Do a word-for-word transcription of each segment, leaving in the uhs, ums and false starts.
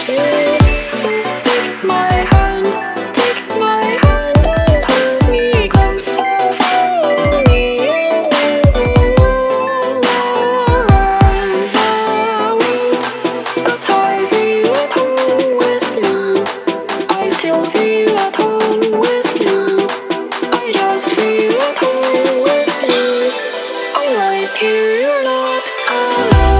choose you, so take my hand, take my hand and hold me closer, follow me and we will go around the world. But I feel at home with you, I still feel at home with you, I just feel at home with you. I like you, you're not alone.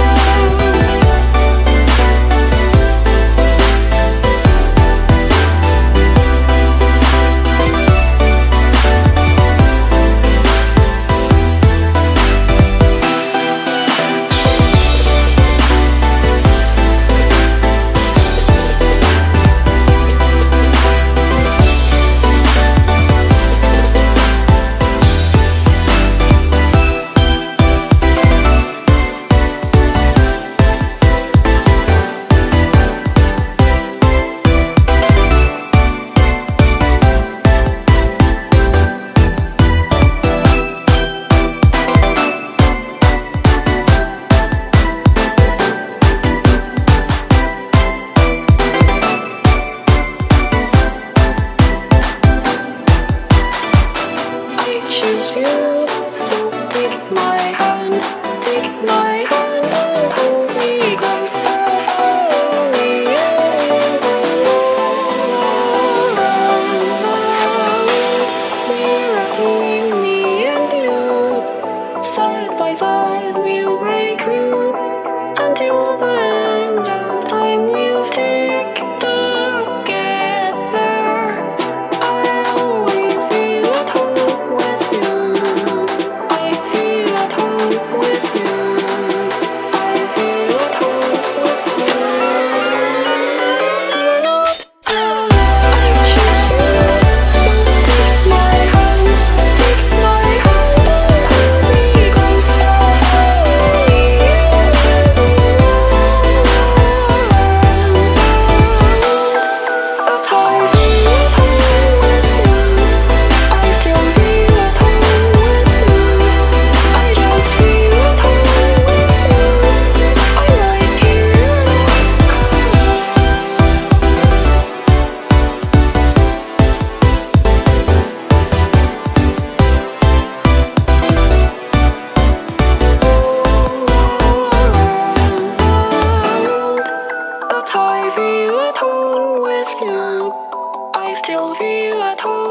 Choose you, so take my hand, take my hand and hold me closer, follow me and we will go around the world. We're a team, me and you, side by side we'll break through, until the end of time we'll stick together. I'll always be at home with you, I feel at home with you, I feel at home with you. You're not alone. I choose you, so take my hand, take my hand and hold me closer, follow me and we will go around the world. But I feel at home with you, I still feel at home with you, I just feel at home with you. I like you, you're not alone. But I feel at home with you, I still feel at home.